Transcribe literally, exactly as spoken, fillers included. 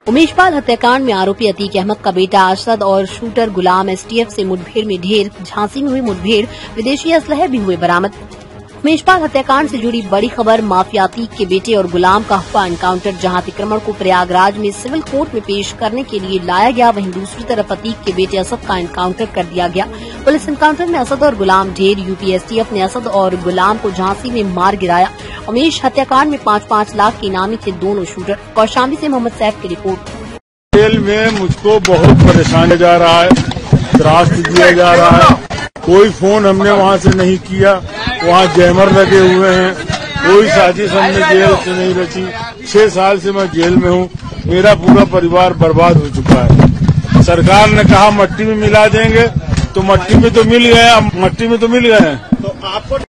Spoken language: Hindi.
उमेशपाल हत्याकांड में आरोपी अतीक अहमद का बेटा असद और शूटर गुलाम एसटीएफ से मुठभेड़ में ढेर। झांसी में हुई मुठभेड़, विदेशी असलहे भी हुए बरामद। उमेशपाल हत्याकांड से जुड़ी बड़ी खबर, माफिया अतीक के बेटे और गुलाम का हुआ एनकाउंटर। जहां अतिक्रमण को प्रयागराज में सिविल कोर्ट में पेश करने के लिए लाया गया, वहीं दूसरी तरफ अतीक के बेटे असद का एनकाउंटर कर दिया गया। पुलिस एनकाउंटर में असद और गुलाम ढेर। यूपी एसटीएफ ने असद और गुलाम को झांसी में मार गिराया। उमेश हत्याकांड में पाँच पाँच लाख के इनामी थे दोनों शूटर। कौशाम्बी से मोहम्मद सैफ की रिपोर्ट। जेल में मुझको बहुत परेशान किया जा रहा है, त्रास दिया जा रहा है। कोई फोन हमने वहाँ से नहीं किया, वहाँ जैमर लगे हुए हैं। कोई साजिश हमने जेल से नहीं रची। छह साल से मैं जेल में हूँ। मेरा पूरा परिवार बर्बाद हो चुका है। सरकार ने कहा मट्टी में मिला देंगे, तो मट्टी में तो मिल गए, मट्टी में तो मिल गए हैं। तो आपको